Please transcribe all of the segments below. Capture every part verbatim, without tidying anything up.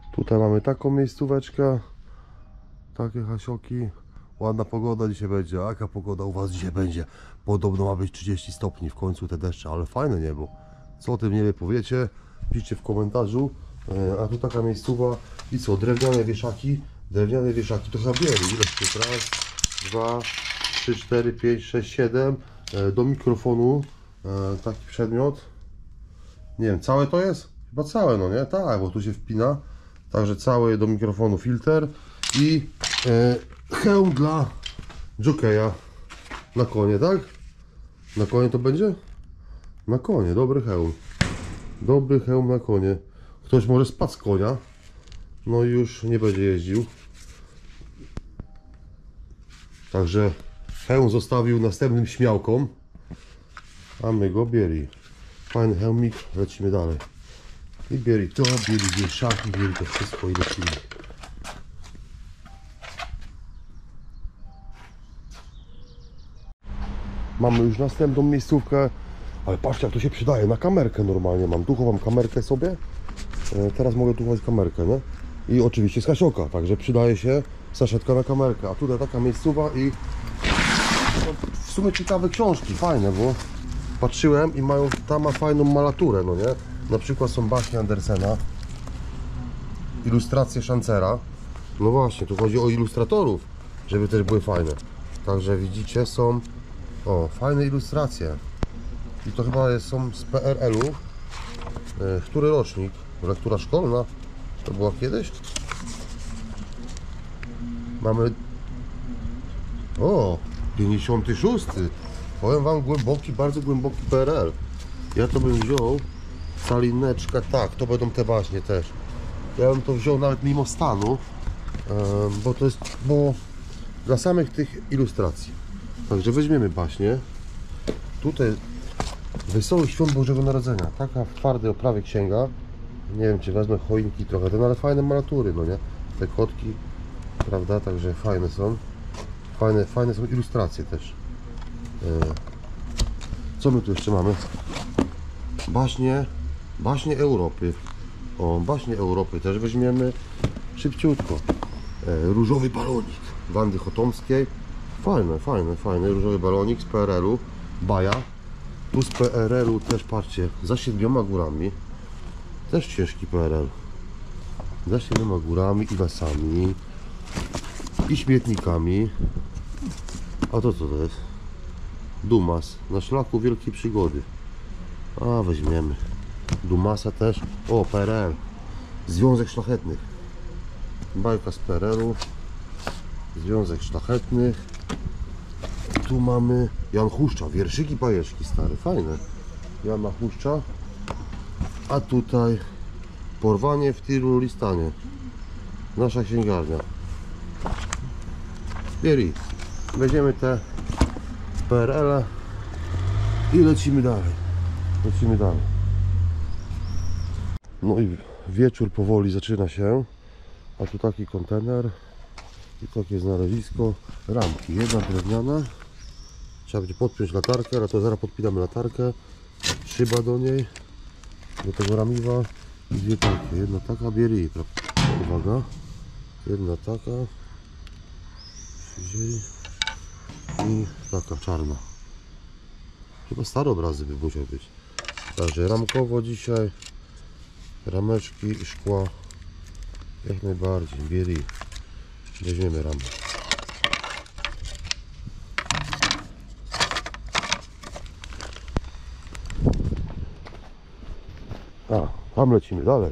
Tutaj mamy taką miejscóweczkę. Takie hasioki. Ładna pogoda dzisiaj będzie. A jaka pogoda u Was dzisiaj będzie? Podobno ma być trzydzieści stopni w końcu te deszcze, ale fajne niebo. Co o tym nie powiecie? Piszcie w komentarzu. A tu taka miejscowa. I co? Drewniane wieszaki. Drewniane wieszaki to chyba bierze. Ile sztuk? Raz, dwa, trzy, cztery, pięć, sześć, siedem. Do mikrofonu. Taki przedmiot. Nie wiem, całe to jest? Chyba całe, no nie? Tak, bo tu się wpina. Także cały do mikrofonu filtr. I e, hełm dla jokeja na konie, tak? Na konie to będzie? Na konie, dobry hełm. Dobry hełm na konie. Ktoś może spadł z konia, no i już nie będzie jeździł. Także hełm zostawił następnym śmiałkom, a my go bieli. Fajny hełmik, lecimy dalej. I bieli to, bieli wieszaki, bieli to wszystko i lecimy. Mamy już następną miejscówkę, ale patrzcie jak to się przydaje, na kamerkę normalnie mam. Tu chowam kamerkę sobie, teraz mogę tu chować kamerkę, nie? I oczywiście z hasioka, także przydaje się saszetka na kamerkę. A tutaj taka miejscowa i no, w sumie ciekawe książki, fajne, bo patrzyłem i mają, ta ma fajną malaturę, no nie? Na przykład są baśnie Andersena, ilustracje Szancera. No właśnie, tu chodzi o ilustratorów, żeby też były fajne. Także widzicie, są o, fajne ilustracje. I to chyba jest, są z P R L-u. E, który rocznik? Lektura szkolna? To była kiedyś? Mamy... O! pięćdziesiąty szósty. Powiem Wam, głęboki, bardzo głęboki P R L. Ja to bym wziął salineczkę, tak, to będą te baśnie też. Ja bym to wziął nawet mimo stanu, e, bo to jest, bo dla samych tych ilustracji. Także weźmiemy baśnie. Tutaj Wesołych Świąt Bożego Narodzenia. Taka w twardej oprawie księga. Nie wiem, czy wezmę choinki trochę, ten, ale fajne malatury, no nie? Te kotki, prawda? Także fajne są. Fajne, fajne są ilustracje też. Co my tu jeszcze mamy? Baśnie, baśnie Europy. O, baśnie Europy też weźmiemy szybciutko. Różowy balonik Wandy Chotomskiej. Fajne, fajne, fajne. Różowy balonik z P R L-u. Baja. Tu z P R L-u też patrzcie, za siedmioma górami. Też ciężki P R L. Za siedmioma górami i lasami. I śmietnikami. A to co to jest? Dumas. Na szlaku wielkiej przygody. A weźmiemy. Dumasa też. O, P R L. Związek Szlachetnych. Bajka z P R L-u. Związek Szlachetnych. Tu mamy Jan Huszcza, wierszyki, bajeczki stare, fajne. Jana Huszcza. A tutaj Porwanie w Tirolistanie. Nasza księgarnia. Bieri. Weźmiemy te P R L-e i lecimy dalej. Lecimy dalej. No i wieczór powoli zaczyna się. A tu taki kontener i takie znalezisko. Ramki, jedna drewniana. Trzeba będzie podpiąć latarkę, ale to zaraz podpinamy latarkę. Szyba do niej, do tego ramiwa i dwie takie. Jedna taka, bieli. Uwaga. Jedna taka. I taka czarna. Chyba stare obrazy by musiał być. Także ramkowo dzisiaj. Rameczki i szkła. Jak najbardziej. Bieli. Weźmiemy ramę. A, tam lecimy dalej.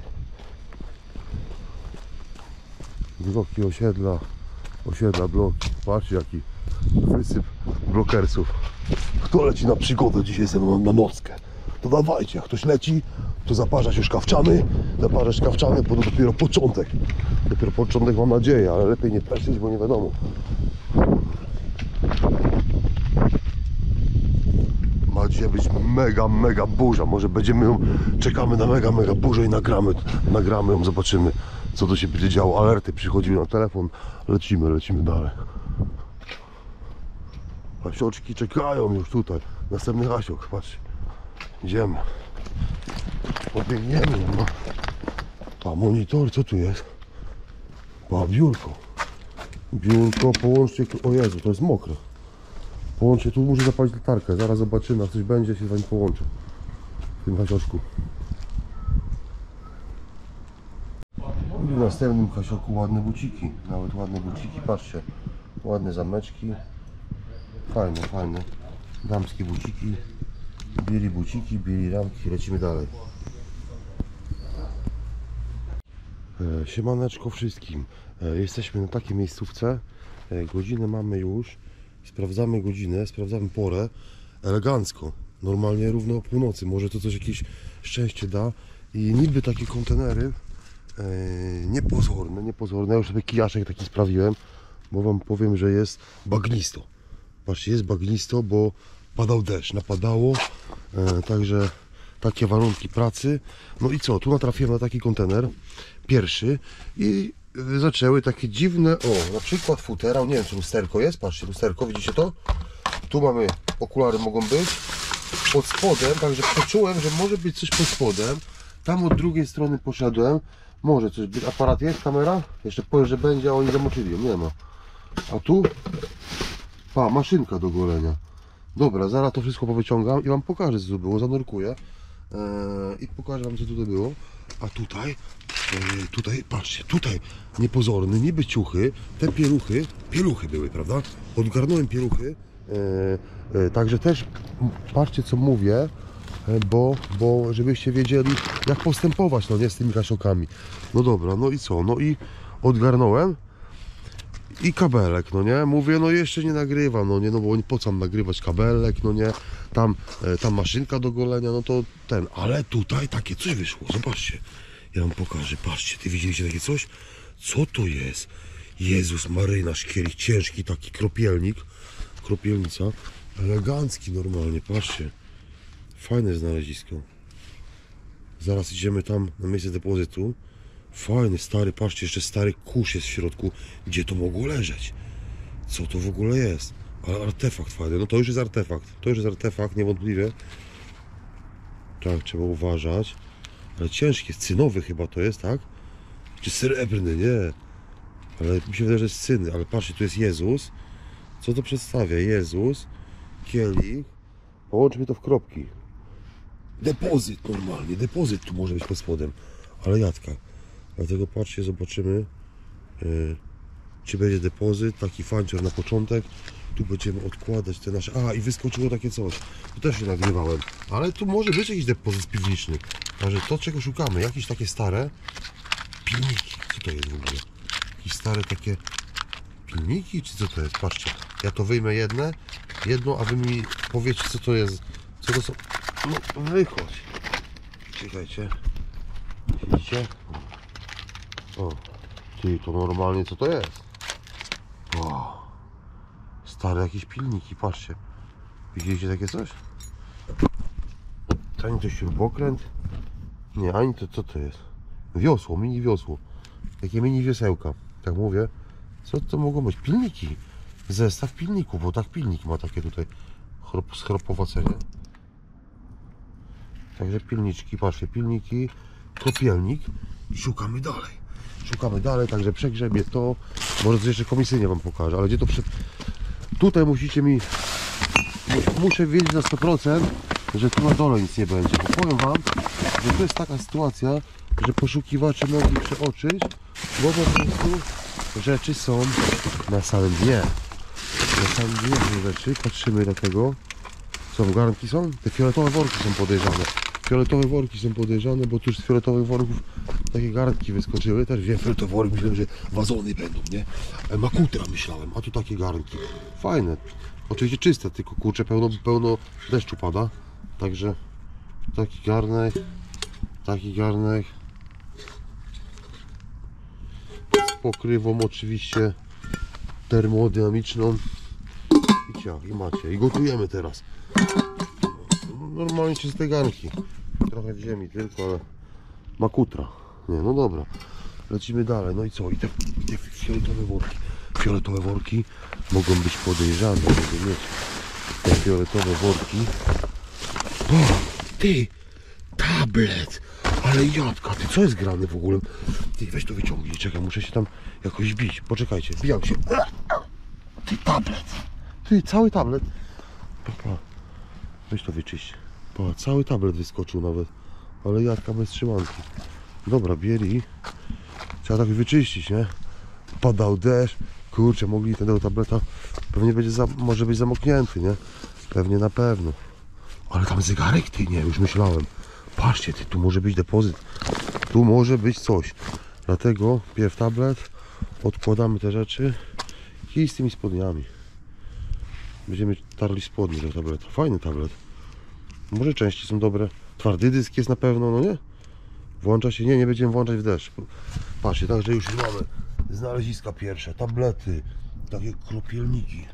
Bloki osiedla, osiedla bloki. Patrzcie jaki wysyp blokersów. Kto leci na przygodę dzisiaj ze mną na nockę? To dawajcie, jak ktoś leci, to zaparza się szkawczany. Zaparza szkawczany, bo to dopiero początek. Dopiero początek mam nadzieję, ale lepiej nie peszyć, bo nie wiadomo. Ma dzisiaj być mega, mega burza. Może będziemy ją, czekamy na mega, mega burzę i nagramy, nagramy ją, zobaczymy co to się będzie działo. Alerty przychodziły na telefon. Lecimy, lecimy dalej. Hasioczki czekają już tutaj. Następny hasiok, patrzcie. Idziemy. Pobiegniemy. No. Pa, monitor, co tu jest? Pa, biurko. Biurko, połączcie, o Jezu, to jest mokre. Połączcie, tu muszę zapalić latarkę, zaraz zobaczymy, jak coś będzie, się z wami połączę. W tym kasioszku. I w następnym kasioku ładne buciki, nawet ładne buciki, patrzcie. Ładne zameczki. Fajne, fajne. Damskie buciki. Bieli buciki, bieli ramki, lecimy dalej. E, siemaneczko wszystkim. E, jesteśmy na takiej miejscówce. E, godzinę mamy już. Sprawdzamy godzinę, sprawdzamy porę. Elegancko. Normalnie równo o północy. Może to coś jakieś szczęście da. I niby takie kontenery e, niepozorne, niepozorne. Ja już sobie kijaszek taki sprawiłem, bo wam powiem, że jest bagnisto. Patrzcie, jest bagnisto, bo padał deszcz, napadało. E, także takie warunki pracy. No i co, tu natrafiłem na taki kontener pierwszy i zaczęły takie dziwne, o, na przykład futera, nie wiem czy lusterko jest, patrzcie, lusterko, widzicie to? Tu mamy, okulary mogą być, pod spodem, także poczułem, że może być coś pod spodem. Tam od drugiej strony poszedłem, może coś być, aparat jest, kamera? Jeszcze powiem, że będzie, a oni zamoczyli ją, nie ma. A tu, pa, maszynka do golenia. Dobra, zaraz to wszystko powyciągam i wam pokażę, co tu było, zanurkuję eee, i pokażę wam, co tutaj było. A tutaj, eee, tutaj, patrzcie, tutaj niepozorny, niby ciuchy, te pieluchy, pieluchy były, prawda? Odgarnąłem pieluchy, eee, eee, także też patrzcie, co mówię, e, bo, bo żebyście wiedzieli, jak postępować, no nie, z tymi kasiokami. No dobra, no i co, no i odgarnąłem. I kabelek, no nie? Mówię, no jeszcze nie nagrywam, no nie, no bo po co mam nagrywać kabelek, no nie? Tam, e, tam maszynka do golenia, no to ten, ale tutaj takie coś wyszło, zobaczcie. Ja wam pokażę, patrzcie, ty widzieliście takie coś? Co to jest? Jezus marynarz, kielich ciężki, taki kropielnik, kropielnica, elegancki normalnie, patrzcie. Fajne znalezisko. Zaraz idziemy tam na miejsce depozytu. Fajny, stary, patrzcie, jeszcze stary kurz jest w środku. Gdzie to mogło leżeć? Co to w ogóle jest? Ale artefakt fajny, no to już jest artefakt. To już jest artefakt, niewątpliwie. Tak, trzeba uważać. Ale ciężki jest, cynowy chyba to jest, tak? Czy srebrny, nie. Ale mi się wydaje, że jest cyny. Ale patrzcie, tu jest Jezus. Co to przedstawia? Jezus, kielich. Połączmy to w kropki. Depozyt normalnie, depozyt tu może być pod spodem. Ale jadka. Dlatego patrzcie, zobaczymy, yy, czy będzie depozyt, taki fancior na początek. Tu będziemy odkładać te nasze... A, i wyskoczyło takie coś. Tu też się nagrywałem. Ale tu może być jakiś depozyt piwniczny. Także to, czego szukamy, jakieś takie stare pilniki. Co to jest w ogóle? Jakieś stare takie pilniki, czy co to jest? Patrzcie, ja to wyjmę jedne, jedno, a wy mi powiecie, co to jest. Co to są... No, wychodź. Czekajcie. Widzicie? O, ty, to normalnie co to jest? O, stare jakieś pilniki, patrzcie. Widzieliście takie coś? To ani to śrubokręt? Nie, ani to co to jest? Wiosło, mini wiosło. Takie mini wiosełka, tak mówię. Co to mogą być? Pilniki. Zestaw pilników, bo tak pilnik ma takie tutaj schropowacenie. Także pilniczki, patrzcie, pilniki, kropielnik i szukamy dalej. Szukamy dalej, także przegrzebię to. Może coś jeszcze komisyjnie wam pokażę, ale gdzie to prze... Tutaj musicie mi... Muszę wiedzieć na sto procent, że tu na dole nic nie będzie. Bo powiem wam, że to jest taka sytuacja, że poszukiwacze mogli przeoczyć, bo po prostu rzeczy są na samym dnie. Na samym dnie są rzeczy, patrzymy do tego. Co, garnki są? Te fioletowe worki są podejrzane. Fioletowe worki są podejrzane, bo tu już z fioletowych worków takie garnki wyskoczyły. Też wiem, fioletowe worki, myślałem, że wazony będą, nie? Makutra myślałem, a tu takie garnki. Fajne. Oczywiście czyste, tylko kurczę, pełno, pełno deszczu pada. Także taki garnek, taki garnek. Z pokrywą oczywiście termodynamiczną. I ciach, i macie. I gotujemy teraz. Normalnie czyste garnki. Trochę w ziemi tylko, ale makutra. Nie, no dobra. Lecimy dalej. No i co? I te, i te fioletowe worki. Fioletowe worki mogą być podejrzane. Mogą mieć te fioletowe worki. O, ty! Tablet! Ale jadka, ty co jest grane w ogóle? Ty weź to wyciągnij, czekaj, muszę się tam jakoś bić. Poczekajcie, bijam się. Ty tablet. Ty, cały tablet. Pa, weź to wyczyść. Pa, cały tablet wyskoczył nawet. Ale jadka bez trzymanki. Dobra, bieli. Trzeba tak wyczyścić, nie? Padał deszcz. Kurczę, mogli tego tableta. Pewnie będzie za, może być zamoknięty, nie? Pewnie na pewno. Ale tam zegarek, ty, nie, już myślałem. Patrzcie, ty, tu może być depozyt. Tu może być coś. Dlatego pierw tablet, odkładamy te rzeczy i z tymi spodniami. Będziemy tarli spodnie do tableta. Fajny tablet. Może części są dobre. Twardy dysk jest na pewno, no nie? Włącza się? Nie, nie będziemy włączać w deszcz. Patrzcie, także już mamy znaleziska pierwsze, tablety, takie kropielniki.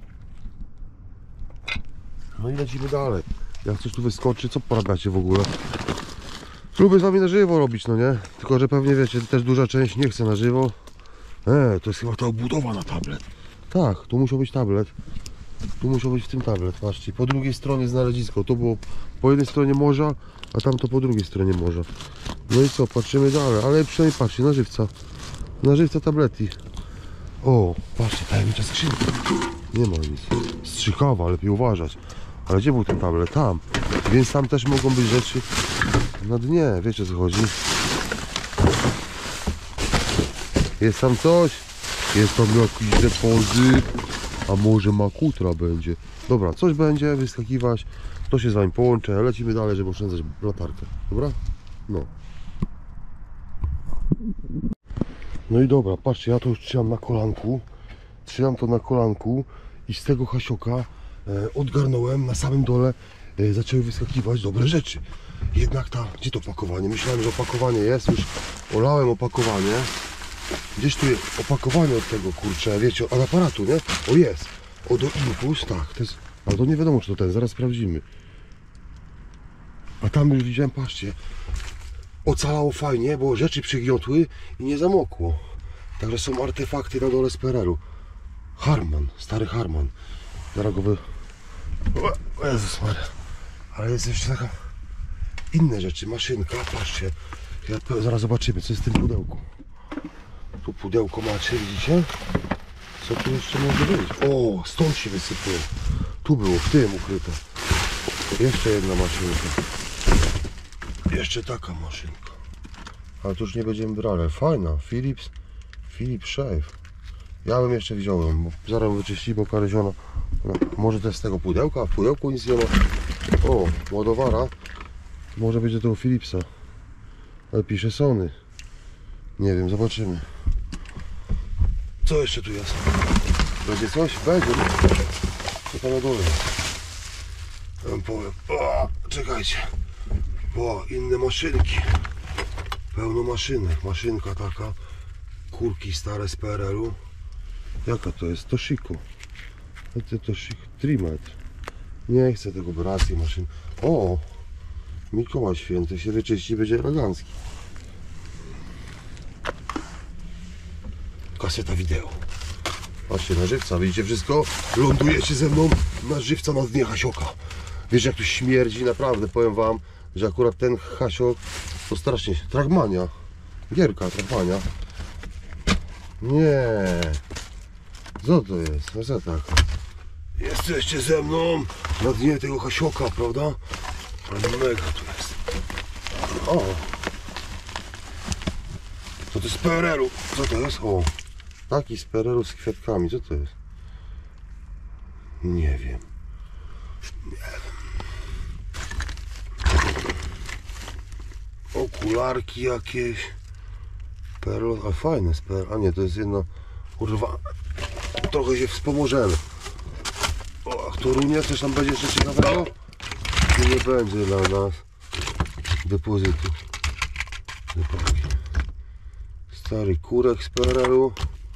No i lecimy dalej. Jak coś tu wyskoczy, co porabiacie w ogóle? Lubię z wami na żywo robić, no nie? Tylko, że pewnie wiecie, też duża część nie chce na żywo. E, to jest chyba ta obudowa na tablet. Tak, tu musiał być tablet. Tu musiał być w tym tablet, patrzcie. Po drugiej stronie znalezisko. To było po jednej stronie morza, a tamto po drugiej stronie morza. No i co, patrzymy dalej. Ale przynajmniej patrzcie, na żywca. Na żywca tablety. O, patrzcie, tajemnicza skrzynka. Nie ma nic. Strzykawa, lepiej uważać. Ale gdzie był ten tablet? Tam. Więc tam też mogą być rzeczy na dnie. Wiecie, o co chodzi? Jest tam coś? Jest tam jakiś depozyt. A może makutra będzie? Dobra, coś będzie wyskakiwać. To się z wami połączę. Lecimy dalej, żeby oszczędzać latarkę. Dobra? No. No i dobra, patrzcie, ja to już trzymam na kolanku. Trzymam to na kolanku i z tego hasioka e, odgarnąłem na samym dole. E, zaczęły wyskakiwać dobre rzeczy. Jednak ta, gdzie to opakowanie? Myślałem, że opakowanie jest. Już olałem opakowanie. Gdzieś tu jest opakowanie od tego, kurczę, wiecie, od aparatu, nie? O, jest. O, do Impuls, tak, to jest, ale to nie wiadomo, czy to ten, zaraz sprawdzimy. A tam już widziałem, patrzcie, ocalało fajnie, bo rzeczy przygniotły i nie zamokło. Także są artefakty na dole z P R L-u. Harman, stary Harman. Zaraz go wy... O Jezus Maria. Ale jest jeszcze taka... Inne rzeczy, maszynka, patrzcie. Ja zaraz zobaczymy, co jest w tym pudełku. Tu pudełko macie, widzicie? Co tu jeszcze może być? O, stąd się wysypuje. Tu było, w tym ukryte. Jeszcze jedna maszynka. Jeszcze taka maszynka. Ale tu już nie będziemy brali. Fajna, Philips, Philips Shave. Ja bym jeszcze wziąłem, bo zaraz wyczyści, bo kareziona. No, może to jest z tego pudełka, a w pudełku nic nie ma. O, ładowara. Może być do tego Philipsa. Ale pisze Sony. Nie wiem, zobaczymy. Co jeszcze tu jest? Będzie coś? Będzie. Co tam na dole jest? Ja wam powiem. O, czekajcie. O, inne maszynki. Pełno maszynek. Maszynka taka. Kurki stare z P R L-u. Jaka to jest? Toshiko. To Toshiko. Trimet. Nie chcę tego brać, tej maszyny. O! Mikołaj Święty się wyczyści, będzie elegancki. Kaseta wideo. Patrzcie, na żywca, widzicie wszystko? Lądujecie ze mną na żywca na dnie hasioka. Wiesz, jak tu śmierdzi, naprawdę, powiem wam, że akurat ten hasiok to strasznie... Trackmania. Gierka, Trackmania. Nie. Co to jest? No co tak? Jesteście ze mną na dnie tego hasioka, prawda? Ale mega tu jest. O! Co to jest z P R L-u? Co to jest? O! Taki z P R L-u z kwiatkami. Co to jest? Nie wiem. Nie wiem. Okularki jakieś. P R L, a fajne z P R L. A nie, to jest jedna. Kurwa. Trochę się wspomożemy. O, a w Torunie coś tam będzie jeszcze ciekawego? Tu nie będzie dla nas depozytu. Stary kurek z P R L-u.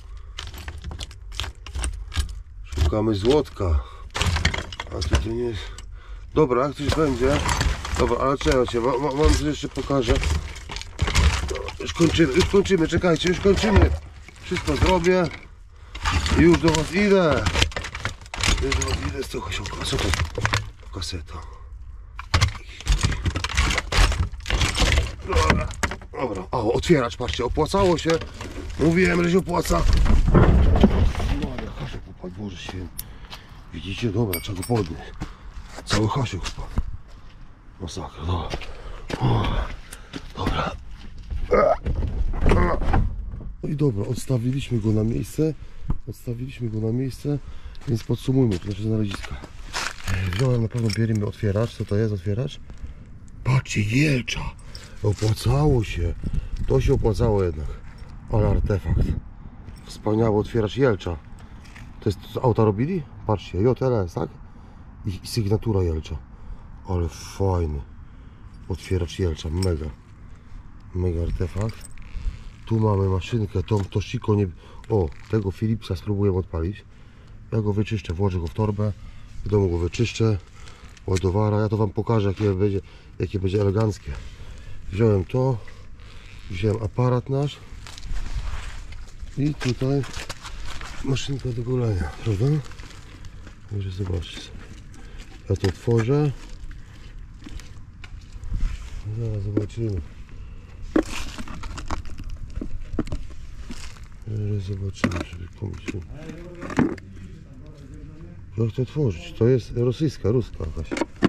Szukamy złotka. A tutaj nie jest. Dobra, jak coś będzie. Dobra, ale czekajcie, wam, wam coś jeszcze pokażę. Już kończymy, już kończymy, czekajcie, już kończymy. Wszystko zrobię. I już do was idę. Już do was idę z tego hasioka. Co to? Kaseta. Dobra, dobra. O, otwieracz, patrzcie, opłacało się. Mówiłem, że się opłaca. Maria, Hasiu upadł, Boże Święty. Widzicie? Dobra, trzeba go podnieść. Cały Hasiu upadł. Masakra, dobra. O, dobra. No i dobra, odstawiliśmy go na miejsce. Odstawiliśmy go na miejsce, więc podsumujmy, to znaczy znaleziska. Wziąłem na pewno bierzemy otwieracz. Co to jest otwieracz? Patrzcie, Jelcza. Opłacało się. To się opłacało jednak. Ale artefakt. Wspaniały otwieracz Jelcza. To jest, co auta robili? Patrzcie, J L S, tak? I, i sygnatura Jelcza. Ale fajny. Otwieracz Jelcza, mega. Mega artefakt. Tu mamy maszynkę, tą Toshiko nie... O, tego Philipsa spróbuję odpalić. Ja go wyczyszczę, włożę go w torbę. W domu go wyczyszczę. Ładowara, ja to wam pokażę, jakie będzie, jakie będzie eleganckie. Wziąłem to. Wziąłem aparat nasz. I tutaj maszynka do golenia, prawda? Może zobaczcie sobie. Ja to otworzę. Zaraz zobaczymy. Zaraz zobaczymy, żeby pomyśleć. Jak to otworzyć? To jest rosyjska, ruska jakaś.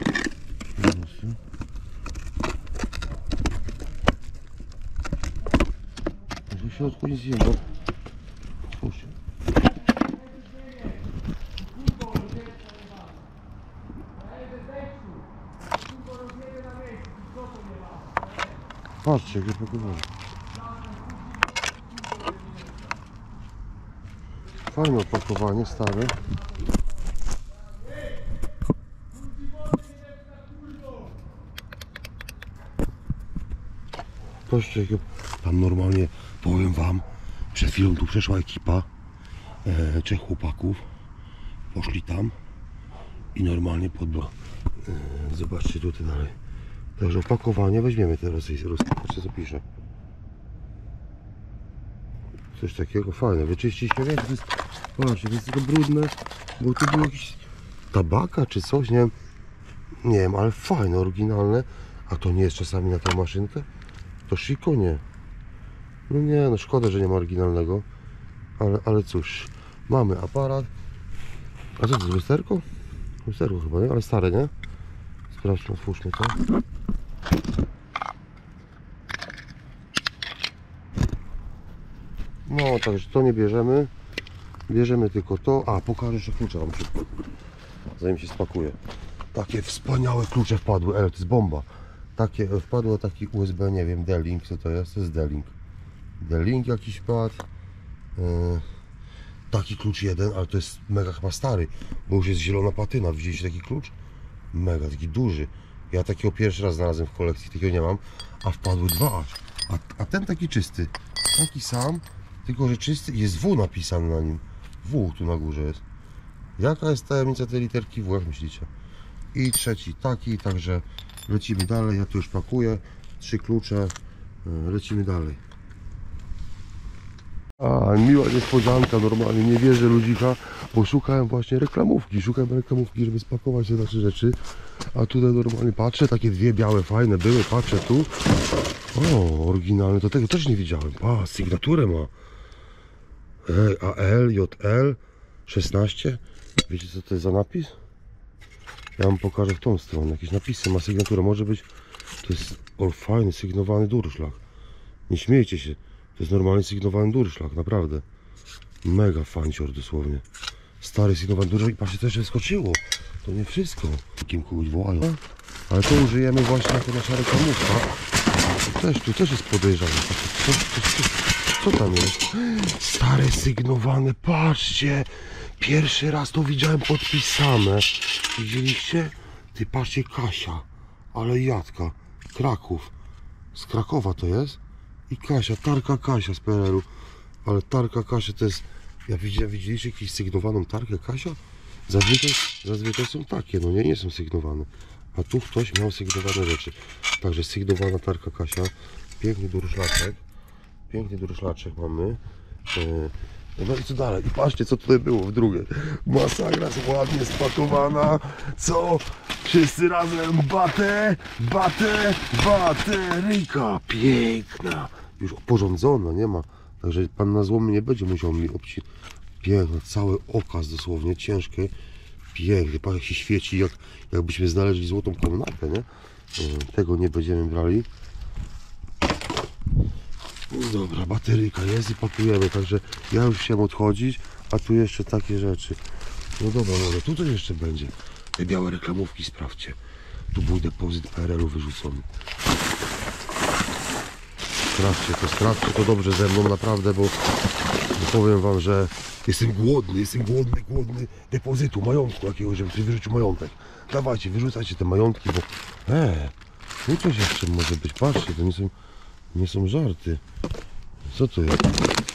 W środku nic nie ma. Otwórzcie. Patrzcie, jak je pakowali. Fajne opakowanie, stare. Patrzcie, jak tam normalnie, powiem wam, przed chwilą tu przeszła ekipa e, trzech chłopaków. Poszli tam i normalnie podbra. E, zobaczcie tutaj dalej. Także opakowanie weźmiemy te rosyjskie. Patrzcie, co pisze. Coś takiego fajne. Wyczyściliście, wiecie, to jest, patrzcie, to jest tylko brudne, bo tu było jakieś tabaka czy coś, nie wiem. Nie wiem, ale fajne, oryginalne. A to nie jest czasami na tą maszynkę? To Shiko nie. No nie, no szkoda, że nie ma oryginalnego. Ale, ale cóż, mamy aparat. A co to jest lusterko? Lusterko chyba, nie? Ale stare, nie? Sprawdźmy, otwórzmy to. No, także to nie bierzemy. Bierzemy tylko to. A, pokażę jeszcze klucze wam szybko, zanim się spakuje. Takie wspaniałe klucze wpadły. Ale to jest bomba. Takie wpadło taki U S B, nie wiem, D-Link, co to jest? To jest D-Link. D-Link jakiś wpadł. Yy, taki klucz jeden, ale to jest mega chyba stary, bo już jest zielona patyna. Widzieliście taki klucz? Mega, taki duży. Ja takiego pierwszy raz znalazłem w kolekcji, takiego nie mam. A wpadły dwa aż. A, a ten taki czysty. Taki sam, tylko że czysty. Jest W napisany na nim. W tu na górze jest. Jaka jest tajemnica tej literki W, jak myślicie? I trzeci taki, także lecimy dalej. Ja tu już pakuję. Trzy klucze. Lecimy dalej. A, miła niespodzianka, normalnie nie wierzę ludzika, bo szukałem właśnie reklamówki, szukałem reklamówki, żeby spakować te nasze rzeczy, a tutaj normalnie patrzę, takie dwie białe, fajne były, patrzę tu, o, oryginalne, to tego też nie widziałem, pa, sygnaturę ma, A L, J L, szesnaście, wiecie co to jest za napis? Ja wam pokażę w tą stronę, jakieś napisy, ma sygnaturę, może być, to jest o, fajny, sygnowany durszlak, nie śmiejcie się. To jest normalnie sygnowany durszlak, naprawdę. Mega fancior dosłownie. Stary sygnowany durszlak i patrzcie, to jeszcze wyskoczyło. To nie wszystko. Kim kogoś wołają. Ale to użyjemy właśnie jako nasza reklamówka. Tu też, tu też jest podejrzane. Co, co, co, co tam jest? Stare sygnowane, patrzcie. Pierwszy raz to widziałem podpisane. Widzieliście? Ty patrzcie, Kasia. Ale Jadka. Kraków. Z Krakowa to jest? I Kasia, Tarka Kasia z P R L u. Ale Tarka Kasia to jest... Ja widziałem, widzieliście jakąś sygnowaną Tarkę Kasia? Zazwyczaj, zazwyczaj są takie, no nie, nie są sygnowane. A tu ktoś miał sygnowane rzeczy. Także sygnowana Tarka Kasia. Piękny durszlaczek. Piękny durszlaczek mamy. No i co dalej? I patrzcie, co tutaj było w drugie. Masakra ładnie spakowana. Co? Wszyscy razem. Batę, batę, bateryjka. Piękna. Już porządzona, nie ma. Także pan na złomy nie będzie musiał mi obcinać. Piękna, cały okaz dosłownie, ciężkie. Piękny, pan jak się świeci, jak, jakbyśmy znaleźli złotą komnatę, nie? Tego nie będziemy brali. Dobra, bateryjka jest i pakujemy, także ja już chciałem odchodzić, a tu jeszcze takie rzeczy. No dobra, no tu coś jeszcze będzie. Te białe reklamówki sprawdźcie. Tu był depozyt P R L u wyrzucony. Sprawdźcie to, sprawdźcie to dobrze ze mną, naprawdę, bo powiem wam, że jestem głodny, jestem głodny, głodny depozytu, majątku jakiegoś, żebym sobie wyrzucił majątek. Dawajcie, wyrzucajcie te majątki, bo e, tu coś jeszcze może być, patrzcie, to nie są, nie są żarty. Co to jest?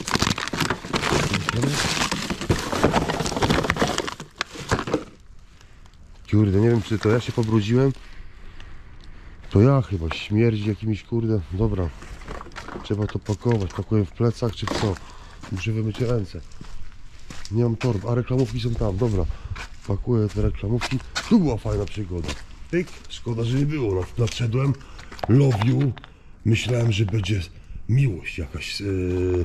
Kurde, nie wiem, czy to ja się pobrudziłem. To ja chyba, śmierdzi jakimiś, kurde, dobra. Trzeba to pakować, pakuję w plecach, czy w co? Muszę wymyć ręce. Nie mam torb, a reklamówki są tam, dobra. Pakuję te reklamówki. Tu była fajna przygoda. Tyk, szkoda, że nie było. Nadszedłem, love you. Myślałem, że będzie miłość jakaś yy,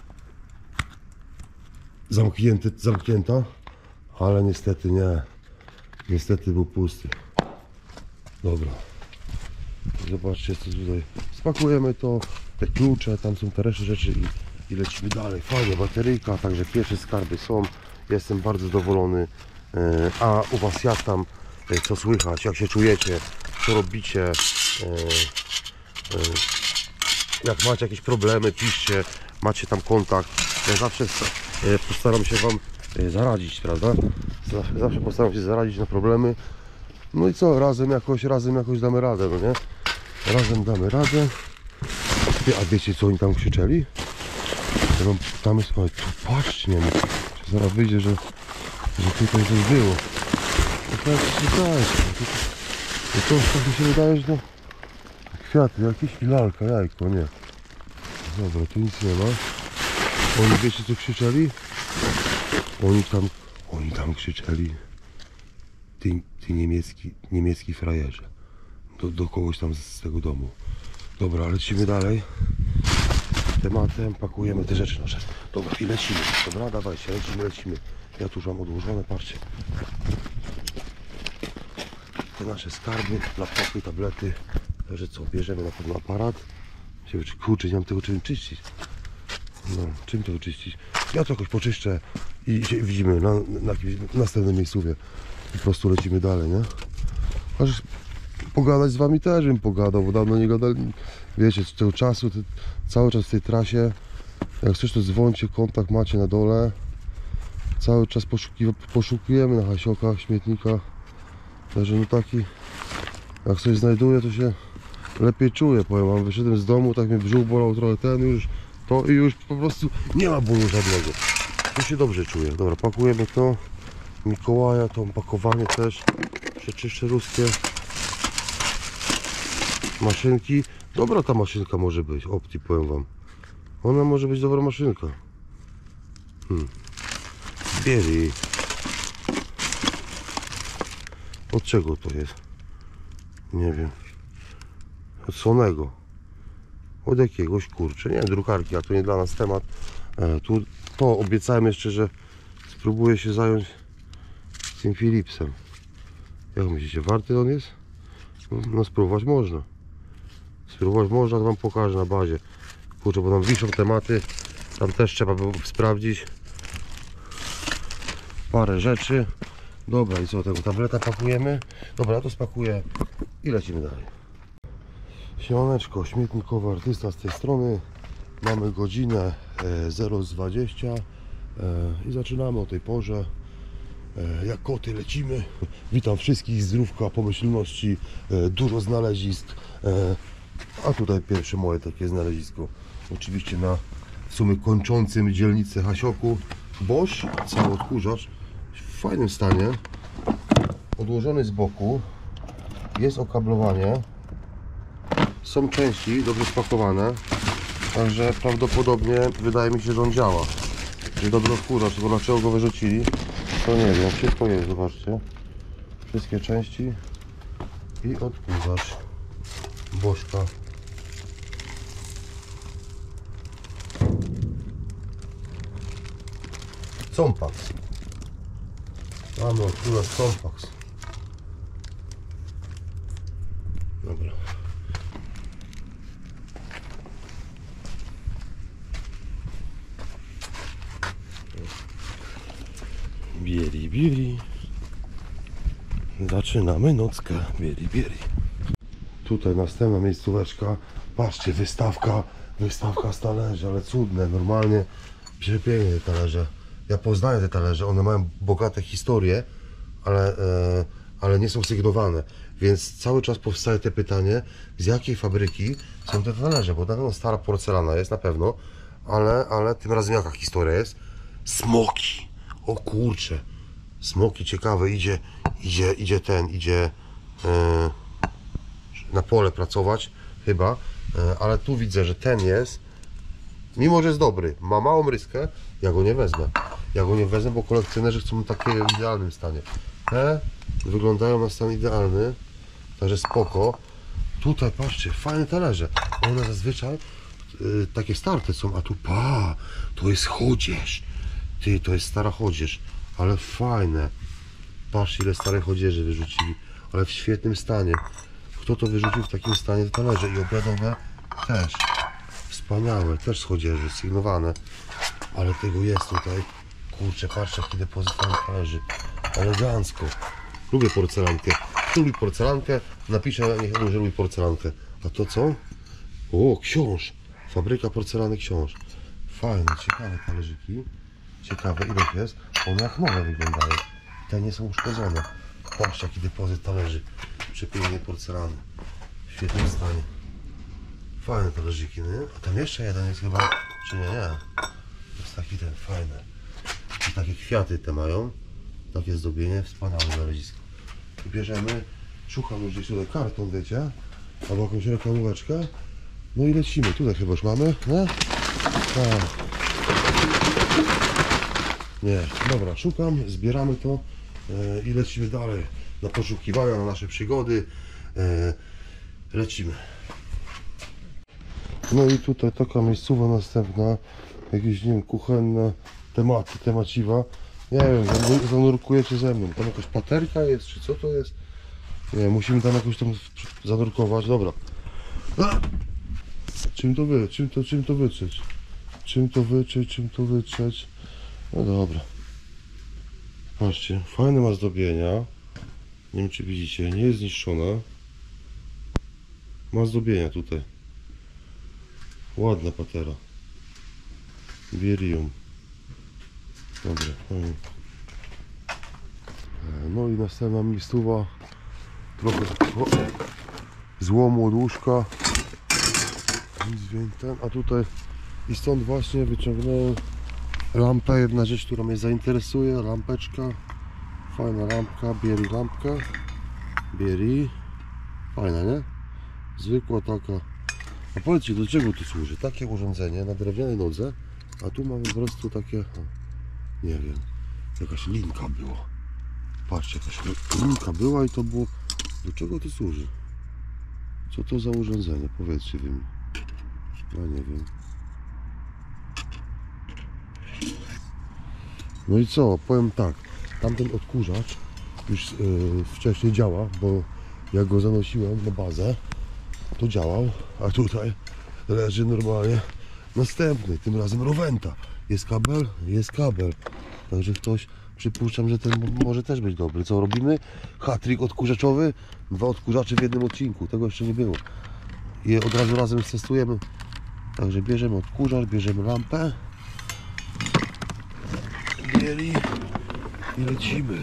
zamknięty, zamknięta, ale niestety nie. Niestety był pusty. Dobra. Zobaczcie, co tutaj. Spakujemy to, te klucze, tam są te reszty rzeczy i, i lecimy dalej. Fajnie, bateryjka, także pierwsze skarby są. Jestem bardzo zadowolony. Yy, a u was jak tam, yy, co słychać, jak się czujecie, co robicie? Yy, yy, Jak macie jakieś problemy, piszcie, macie tam kontakt. Ja zawsze postaram się wam zaradzić, prawda? Zawsze postaram się zaradzić na problemy. No i co, razem jakoś, razem jakoś damy radę, no nie? Razem damy radę. A wiecie, co oni tam krzyczeli? Tam jest, oj, tu patrzcie, nie wiem, czy zaraz wyjdzie, że, że tutaj coś było. To tak się wydaje, to, to, tak mi się wydaje, że no, kwiaty, jakieś lalka, jajko, nie. Dobra, tu nic nie ma. Oni wiecie, co krzyczeli? Oni tam, oni tam krzyczeli. Ty, ty niemiecki, niemiecki frajerze. Do, do kogoś tam z tego domu. Dobra, lecimy dalej. Tematem pakujemy te rzeczy nasze. Dobra, i lecimy. Dobra, dawajcie, lecimy, lecimy. Ja tu już mam odłożone, patrzcie. Te nasze skarby, laptopy, tablety. Także co, bierzemy na pewno aparat. Kurczę, nie mam tego czym czyścić. No, czym to wyczyścić? Ja to jakoś poczyszczę i się widzimy na, na jakimś następnym miejscówie. Po prostu lecimy dalej, nie? Aż pogadać z wami też bym pogadał, bo dawno nie gadali. Wiecie, z tego czasu, te, cały czas w tej trasie. Jak coś, to dzwońcie, kontakt macie na dole. Cały czas poszukujemy na hasiokach, śmietnikach. Także no taki, jak coś znajduję, to się lepiej czuję, powiem wam. Wyszedłem z domu, tak mnie brzuch bolał trochę, ten już to i już po prostu nie ma bólu żadnego. Tu się dobrze czuję. Dobra, pakujemy to. Mikołaja, to pakowanie też. Przeczyszczę ruskie. Maszynki. Dobra ta maszynka może być. Opti, powiem wam. Ona może być dobra maszynka. Hmm. Bieli. Od czego to jest? Nie wiem. Od Sonego. Od jakiegoś, kurczę, nie wiem, drukarki, a to nie dla nas temat. E, tu to obiecałem jeszcze, że spróbuję się zająć tym Philipsem. Jak myślicie, warty on jest? No, no spróbować można. Spróbować można, to wam pokażę na bazie. Kurczę, bo tam wiszą tematy. Tam też trzeba było sprawdzić parę rzeczy. Dobra, i co, tego tableta pakujemy? Dobra, ja to spakuję i lecimy dalej. Siemaneczko, śmietnikowy artysta z tej strony. Mamy godzinę zero dwadzieścia i zaczynamy o tej porze. Jak koty lecimy. Witam wszystkich, zdrówka, pomyślności, dużo znalezisk. A tutaj pierwsze moje takie znalezisko. Oczywiście na w sumie kończącym dzielnicę Hasioku. Bosch, cały odkurzacz w fajnym stanie. Odłożony z boku. Jest okablowanie. Są części dobrze spakowane. Także prawdopodobnie wydaje mi się, że on działa. Czy dobry odkurzacz, bo dlaczego go wyrzucili? To nie wiem, wszystko jest, zobaczcie. Wszystkie części i odkurzacz. Bożka. Compax. Mamy odkurzacz Compax. Dobra. Bieli, bieli. Zaczynamy nockę. Bieli, bieli. Tutaj następna miejscóweczka. Patrzcie, wystawka. Wystawka z talerzy, ale cudne. Normalnie przepięknie te talerze. Ja poznaję te talerze. One mają bogate historie, ale, e, ale nie są sygnowane. Więc cały czas powstaje te pytanie, z jakiej fabryki są te talerze. Bo na pewno stara porcelana jest, na pewno. Ale, ale tym razem jaka historia jest? Smoki. O kurcze, smoki ciekawe, idzie, idzie, idzie ten, idzie e, na pole pracować chyba, e, ale tu widzę, że ten jest, mimo że jest dobry, ma małą ryskę, ja go nie wezmę, ja go nie wezmę, bo kolekcjonerzy chcą takie w idealnym stanie. Te wyglądają na stan idealny, także spoko. Tutaj patrzcie, fajne talerze, one zazwyczaj e, takie starte są, a tu pa, to jest chodzież. Ty, to jest stara chodzież, ale fajne. Patrz, ile starych chodzieży wyrzucili, ale w świetnym stanie. Kto to wyrzucił w takim stanie, te talerze i obiadowe też. Wspaniałe, też z chodzieży, sygnowane. Ale tego jest tutaj. Kurczę, patrzę, jaki depozyt talerzy. Elegancko. Lubię porcelankę. Kto lubi porcelankę, napiszę, niech on, że lubi porcelankę. A to co? O, książ. Fabryka porcelany książ. Fajne, ciekawe talerzyki. Ciekawe, ile jest. One jak nowe wyglądają. Te nie są uszkodzone. Patrzcie, jaki depozyt talerzy. Przepięknie porcelany. W świetnym stanie. Fajne talerzyki, nie? A tam jeszcze jeden jest chyba, czy nie? Nie. To jest taki ten, fajny. I takie kwiaty te mają. Takie zdobienie. Wspaniałe znalezisko. I bierzemy. Szukam już gdzieś tutaj karton, wiecie? Albo jakąś reklamóweczkę. No i lecimy. Tutaj chyba już mamy, nie? Tak. Nie, dobra, szukam, zbieramy to e, i lecimy dalej na poszukiwania, na nasze przygody. E, lecimy. No i tutaj taka miejscowa następna, jakieś, nie wiem, kuchenne tematy, temaciwa. Nie wiem, zanurkujecie ze mną. Tam jakaś paterka jest, czy co to jest? Nie, musimy tam jakoś tam zanurkować. Dobra. A! Czym to wy? Czym to, czym to wytrzeć? Czym to wytrzeć? Czym to wytrzeć? No dobra. Patrzcie, fajne ma zdobienia. Nie wiem, czy widzicie, nie jest zniszczona. Ma zdobienia tutaj. Ładna patera. Bierium. Dobra, fajnie. No i następna miejscowa. Trochę o, złomu od łóżka. Nic więcej. A tutaj i stąd właśnie wyciągnąłem lampę. Jedna rzecz, która mnie zainteresuje. Lampeczka. Fajna lampka. Bieri lampka. Bieri. Fajna, nie? Zwykła taka. A powiedzcie, do czego to służy? Takie urządzenie na drewnianej nodze. A tu mamy po prostu takie... O, nie wiem. Jakaś linka była. Patrzcie, jakaś linka była i to było... Do czego to służy? Co to za urządzenie? Powiedzcie wy mi. Ja nie wiem. No i co? Powiem tak. Tamten odkurzacz już yy, wcześniej działa, bo jak go zanosiłem na bazę, to działał, a tutaj leży normalnie następny, tym razem Rowenta. Jest kabel? Jest kabel. Także ktoś, przypuszczam, że ten może też być dobry. Co robimy? Hat-trick odkurzaczowy, dwa odkurzacze w jednym odcinku. Tego jeszcze nie było. I od razu razem testujemy. Także bierzemy odkurzacz, bierzemy lampę. Bieli i lecimy.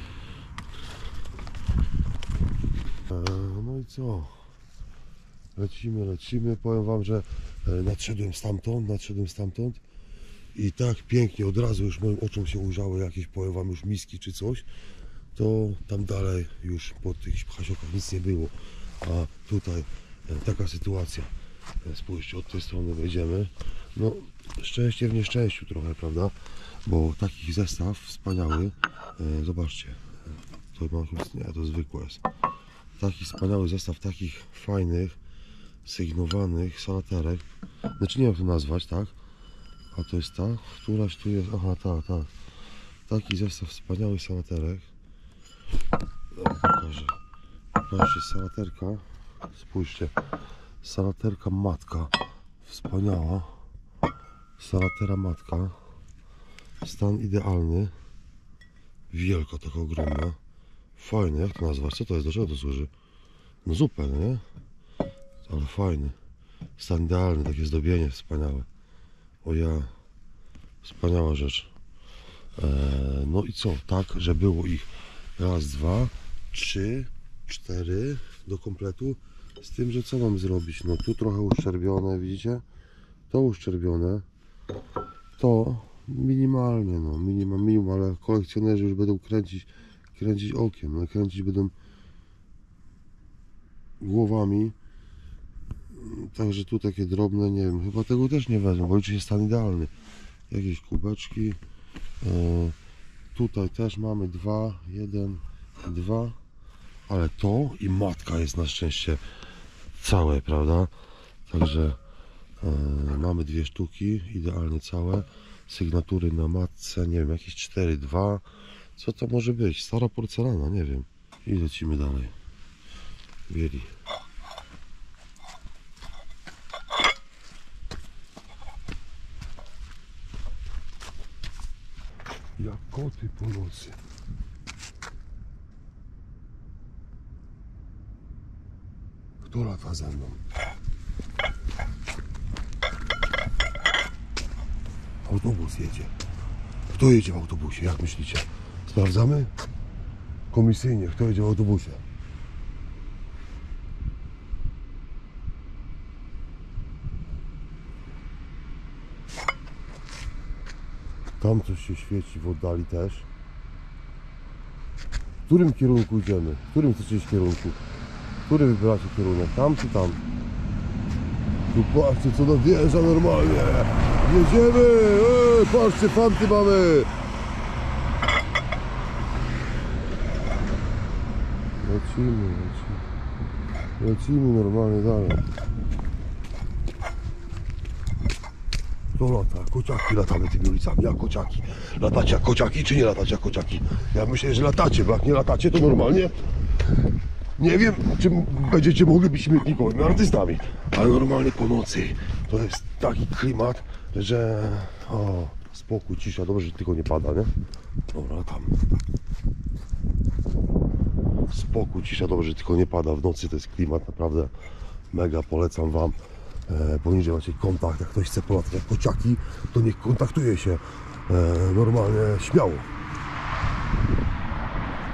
No i co? Lecimy, lecimy. Powiem wam, że nadszedłem stamtąd, nadszedłem stamtąd i tak pięknie od razu już moim oczom się ujrzały jakieś, powiem wam, już miski czy coś. To tam dalej już po tych hasiokach nic nie było. A tutaj taka sytuacja. Spójrzcie, od tej strony wejdziemy. No, szczęście w nieszczęściu trochę, prawda? Bo taki zestaw wspaniały. E, zobaczcie. To mam, nie, to zwykłe jest. Taki wspaniały zestaw takich fajnych, sygnowanych salaterek. Znaczy nie wiem jak to nazwać, tak? A to jest ta, któraś tu jest. Aha, tak, tak. Taki zestaw wspaniałych salaterek. Pokażę. Pokażcie, salaterka. Spójrzcie. Salaterka matka. Wspaniała. Salatera matka. Stan idealny. Wielka, taka ogromna. Fajny, jak to nazwać? Co to jest? Do czego to służy? No zupę, nie? Ale fajny. Stan idealny, takie zdobienie wspaniałe. O ja. Wspaniała rzecz. Eee, no i co? Tak, że było ich raz, dwa, trzy, cztery do kompletu. Z tym, że co mam zrobić? No tu trochę uszczerbione, widzicie? To uszczerbione. To minimalnie, no minimum, minimum, ale kolekcjonerzy już będą kręcić, kręcić okiem, no kręcić będą głowami. Także tu takie drobne, nie wiem, chyba tego też nie wezmę, bo liczy się stan idealny. Jakieś kubeczki. E, tutaj też mamy dwa, jeden, dwa, ale to i matka jest na szczęście całe, prawda? Także e, mamy dwie sztuki, idealnie całe. Sygnatury na matce, nie wiem, jakieś cztery, dwa. Co to może być? Stara porcelana, nie wiem. I lecimy dalej. Bieli. Jak koty po nocy. Kto lata ze mną? Autobus jedzie. Kto jedzie w autobusie? Jak myślicie? Sprawdzamy? Komisyjnie, kto jedzie w autobusie? Tam coś się świeci w oddali też. W którym kierunku idziemy? W którym chcecie iść kierunku? Który wybracie kierunek? Tam czy tam? Tu patrzcie co nadjeżdża normalnie! Jedziemy! Eee, patrzcie, fanty mamy! Lecimy, lecimy. Lecimy normalnie dalej. To lata, kociaki latamy tymi ulicami, jak kociaki. Latacie jak kociaki, czy nie latacie jak kociaki? Ja myślę, że latacie, bo jak nie latacie, to normalnie nie wiem, czy będziecie mogli być śmietnikowymi artystami. Ale normalnie po nocy to jest taki klimat, że o, spokój, cisza, dobrze, że tylko nie pada, nie? Dobra, tam. Spokój, cisza, dobrze, że tylko nie pada. W nocy to jest klimat naprawdę mega, polecam wam. E, poniżej macie kontakt, jak ktoś chce polatać jak kociaki, to niech kontaktuje się e, normalnie, śmiało.